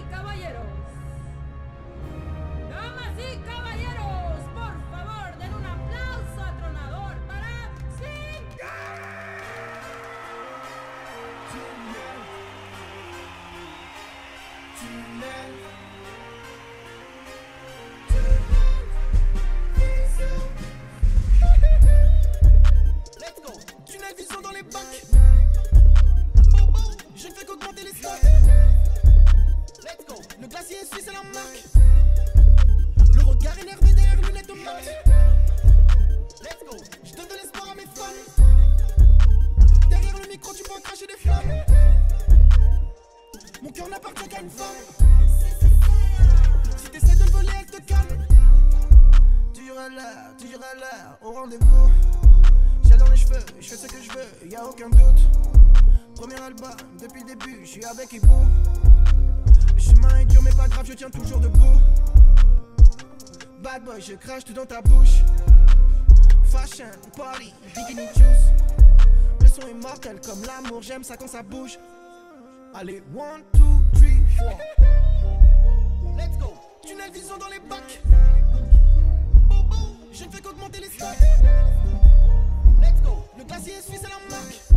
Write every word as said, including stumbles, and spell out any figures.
y caballeros. Damas y caballeros, por favor, den un aplauso atronador para Zinga. Let's go. Tunnel vision dans les bacs. Je ne fais qu'augmenter les stocks. Let's go. Le glacier suisse c'est la marque. Le regard énervé derrière lunettes de mat. Let's go. Je donne de l'espoir à mes fans. Derrière le micro tu peux cracher des flammes. Mon cœur n'appartient qu'à une femme. Si t'essaies de le voler elle te calme. Tu iras là, tu iras là, au rendez-vous. J'ai dans les cheveux, je fais ce que je veux, y'a aucun doute. Premier album, depuis le début, je suis avec Ibou. Le chemin est dur mais pas grave, je tiens toujours debout. Bad boy, je crache tout dans ta bouche. Fashion, party, bikini juice. Le son est mortel comme l'amour, j'aime ça quand ça bouge. Allez, one, two, three, four. Let's go. Tunnel vision dans les bacs. Je ne fais qu'augmenter les stocks. Let's go. Le glacier suisse c'est la marque.